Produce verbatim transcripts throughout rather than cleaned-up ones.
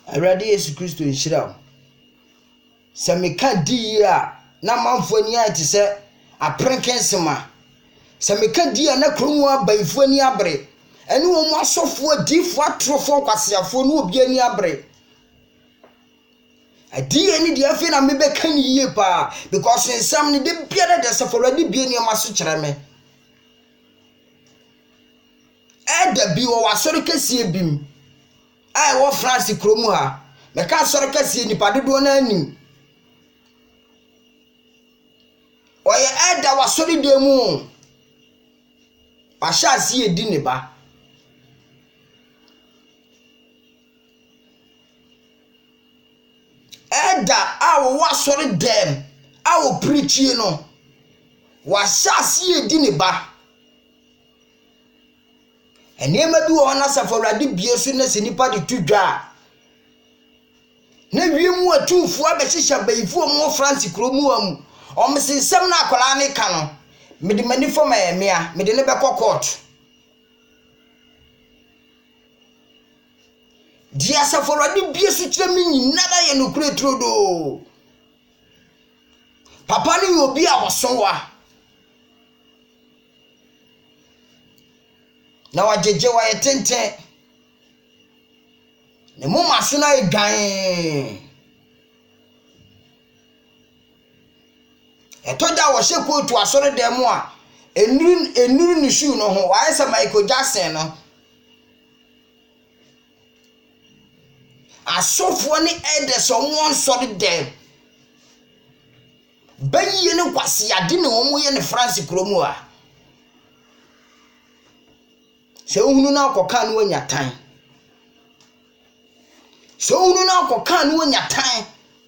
Awurade Yesu Kristo nhyira wo. Se meka di a na manfo ani a te se aprenkensema. Se meka di a na kromu abaifo ani abre. Ene wo mu asofo adifo atrofo kwasiafo no obi ani abre. Adi ani dia fe na mebeka ni yie pa because nsam ne de biara de se for adi bi ani amaso kyere me. Eda bi wo wasori kese bim. Ai wo France kromu ha. Meka asori kese nipa dodo na anim. Oye eda wasori demu. Pasha si edi ne ba. Eda awo wasori dem. Awo preach no. Washa si edi ne ba. Enema bi wo na saforade bie so na senipa de tudwa. Na wiemu atumfu abehihya bayifu mo France kromu am. Omsensem na akola ne ka no. Mede mani fo ma emia, mede ne be court. Dia saforade bie so kire mi nyinara ye no kure trodo. Papa ni obi a wosonwa. Na wajeje wa yetenten. Ne mo maso na egan. Etoda wo hye kotu asore dem a enuru enuru ni shoe no ho wa esa Michael Jackson no. Asofo ni Ederson won sori dem. Bayi ne kwase ade ne wo mo ye ne France kromu a. Se ohunu na akoka no anya tan. Se ohunu na akoka no anya tan.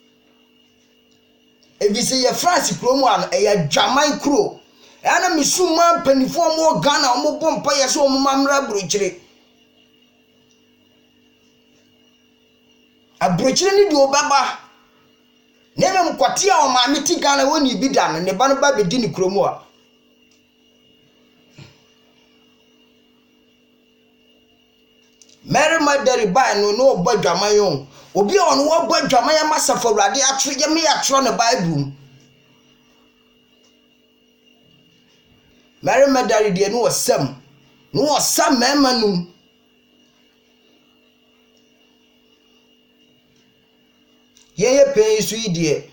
Evise ye France kromu an e ya dwaman kro. E ana misuma panifo mo Ghana mo bompa ye so mo mamra brochire. Abrochire ni do baba. Neme mkwati a o ma meti Ghana woni bi da ne ba no ba bedi ni kromu a. Mary Madari ba no no bo dwaman yon. Obi on wo bo dwaman ya masafo Awurade atro ye me atro ne Bible. Mary Madari de no wasam. No wasam mema num. Ye ye pen su idie.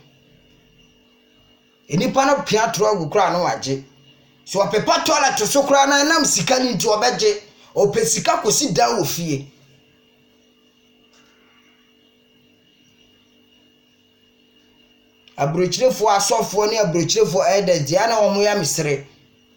Enipa no pia tro agukura no waje. So opepa toilet so kura na nam sika ni nti obeje. Opesika kosi dan ofie. Abrochirefo asofo ne abrochirefo elders dia na omo ya misre.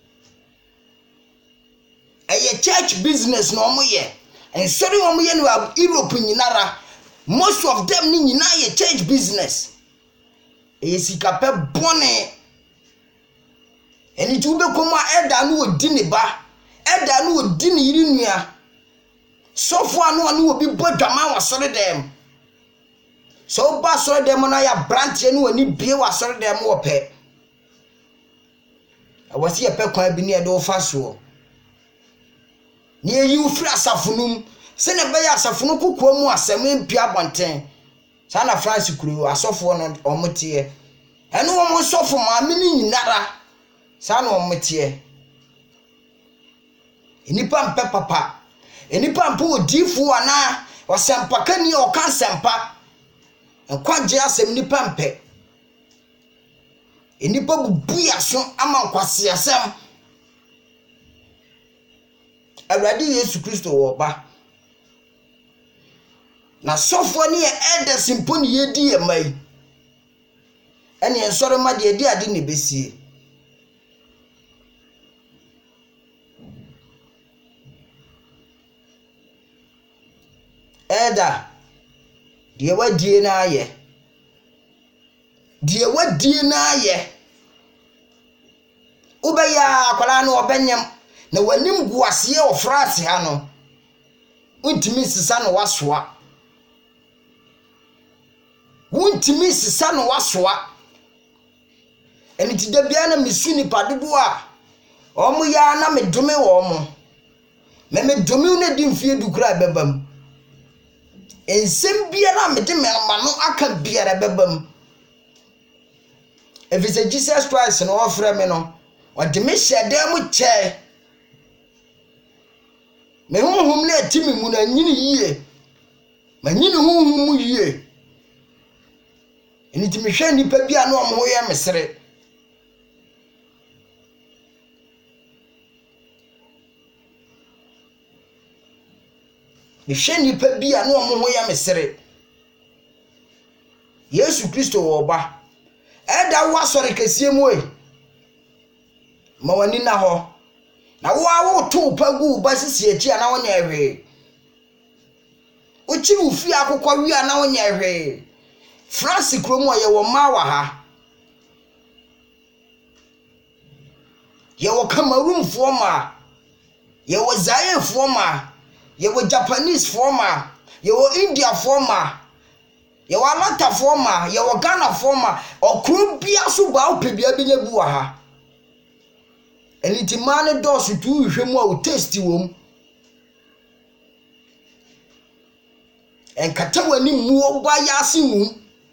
Eye church business no omo ye. En sorry omo ye no Europe nyinara. Most of them ni nyina ye church business. Eye sika pe bone. Eni ti ube komo elder no odi ne ba. Eda no odi ni yiri nua. Sofo anu anu obi bodwama wasore dem. So ba sore dem na ya branch enu ani bie wasore dem wo pe. Awasi ye pe kwan bi ne de wo fa so. Ni eyi wo fira safunum. Se ne be ya safunu kokko mu asem empia bonten. Sa na France kuru asofo no omotie. Enu wo mo sofo ma me ni nyinara. Sa na omotie. Enipa mpe papa. Enipa mpe odifu ana wasempa kani o kan sempa. Nkwaje asem nipa mpe. Enipa bubu yaso ama nkwase asem. Awurade Yesu Kristo wo ba. Na sofo ne ye Ederson mpo ne yedi ye mai. Ene ensore ma de edi ade ne besie. Eda die wadie na aye die wadie na aye ubeya akwala no obenyam na wanim guase o France ha no untimi sisa no wasoa untimi sisa no wasoa eni ti da bia na misuni padodo a omo ya na medome wo mo me medome na di mfie dukura bebam ensem biara me de me amano aka biara bebam if it's a Jesus Christ no offer me no o de me hyede mu che me honhom na atimi mu na nyini yie ma nyini honhom mu yie eni ti me hwe nipa bia na omo ye mesere me hwe nipa bia na omo ye mesere Yesu Kristo wo ba eda wa sori kesie mu e ma wani na ho na wo awo to pagu ba sisi echi na wonya ehwe uchi bu fi akokwa wi na wonya ehwe France kromo ye wo ma wa ha ye wo Cameroon fo ma ye wo Zaire fo ma ye wo Japanese fo ma ye wo India fo ma ye wo Alata fo ma ye wo Ghana fo ma okru bia so ba opebia bi nya bu wa ha eni ti mane dos tu hwemu a o taste wom en kata wani mu ogba ya asimu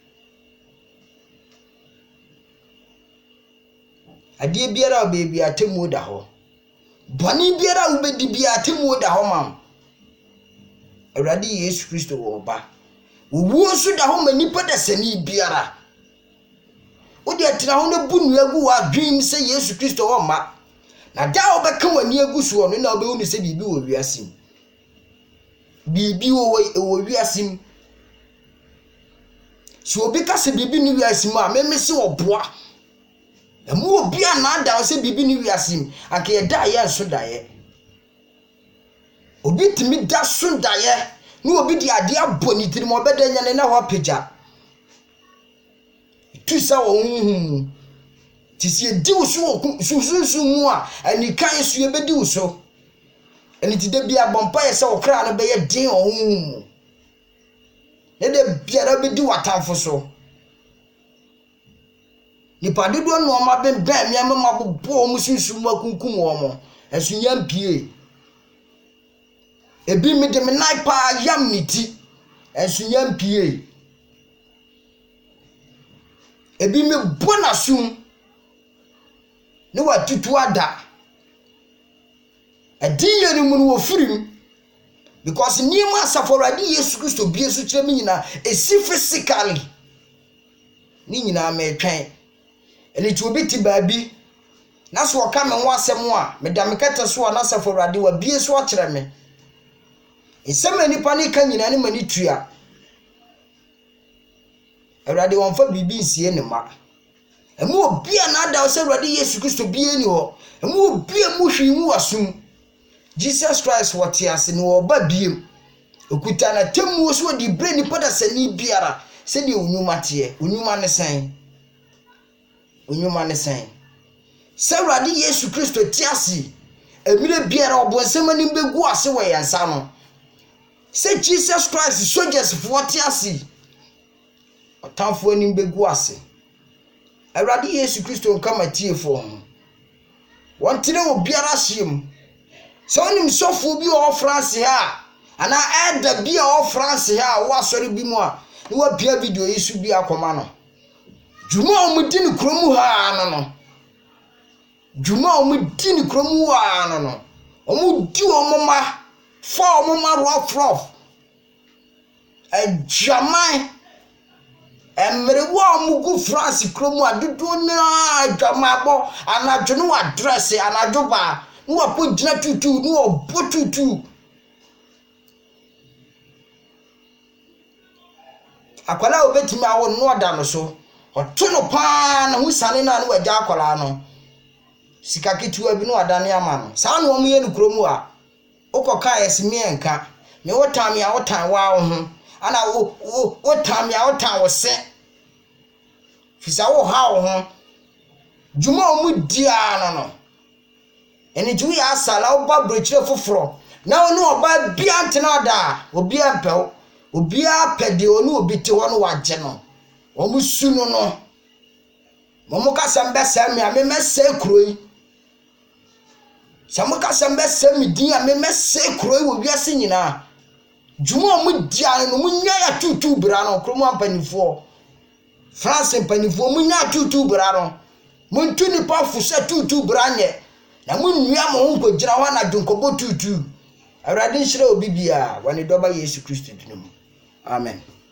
adie biara obebi atemu da ho boni biara ubedi bia atemu da ho mam Awurade Yesu Kristo wo ba wo so da ho manipa da sani biara odi atina ho na bunu agu wa dream se Yesu Kristo wo ma na da obeka wani aguso no na obewu ni se bibi wo wiasim bibi wo wo wiasim so obi ka se bibi ni wiasim a memese oboa emu obi anada se bibi ni wiasim ake da ye so da ye obi timi da so da ye ni obi di ade aboni tiri mo beda nya na ho apagya tu sa wo hunhum tisi edi uso sususu mu a ani kan su ye bedi uso ani ti de bia bompa ye se okra no be ye din ohun ne de biara bedi watamfo so ni padedo no ma be ben mi ama mabobo mu susu mu akunkum wo mo esunya mpie ebi mi de me nai pa yam niti esunya mpie ebi me bona sum ne wa tutu ada adiye ni mu no firim because niema saforadi Yesu Kristo bie su kire mi nyina esi physically ni nyina me twen eni ti obi ti baabi na so ka me ho asem a me da me kata so na saforadi wa bie so akire me esem enipa ni ka nyina ni mani tua Awurade won fa bibi nsie ne ma emu obi anada o se Awurade Yesu Kristo bie ni ho emu obi emu hwi mu wasum Jesus Christ what ase ni wo ba biem okuta na temu so di bre ni poda sani biara se di onyuma te onyuma ne san onyuma ne san se Awurade Yesu Kristo ti ase emire biara obonsem ani begu ase wo yansa no se Jesus Christ soldiers for ti ase otamfo ani begu ase Awurade Yesu Kristo nkama tiefo ho wontene obiara hyem so onim sofo bi o France ha ana eda bi o France ha wo asori bi mu a ni wa bia video yisu bi akoma no juma o mudi ni kromu ha no no juma o mudi ni kromu ha no no o mudi o mama fo o mama rough rough e jamai emre wa mugu France kromu adudu na jamabo anajo no address anajo ba no apo gina tutu no obo tutu akwala obetimi awo no oda no so oto no pa na husane na no agya akwala no sika ketua bi no adane ama no saa no omo ye no kromu a okoka yesimi enka me wotam ya wotan wa ho ana wo wotam ya wotan wo se fisa wo ha wo ho juma omu dia no no eni ju ya sala oba brochire foforo na onu oba bia ntena da obi ampew obi apede onu obi te ho no wagye no omu su no no momo ka sambe sam ya me mese kroi samu ka sambe sam din ya me mese kroi wo wiase nyina dwuma mu dia no mu nya ya tutu bra no kromo ampanifo France mpanifo mu nya tutu bra no muntu nipa fusa tutu bra nye na mu nnua mo nko gira ho na dunkobo tutu awrade nhire obi bia wani doba Yesu Kristo dinu amen.